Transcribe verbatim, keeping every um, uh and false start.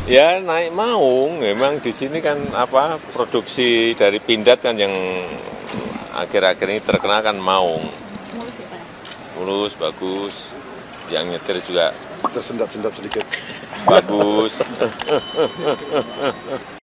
Ya naik maung, memang di sini kan apa produksi dari Pindad kan yang akhir-akhir ini terkenal kan maung. Mulus ya Pak? Mulus, bagus. Yang nyetir juga Tersendat-sendat sedikit. bagus.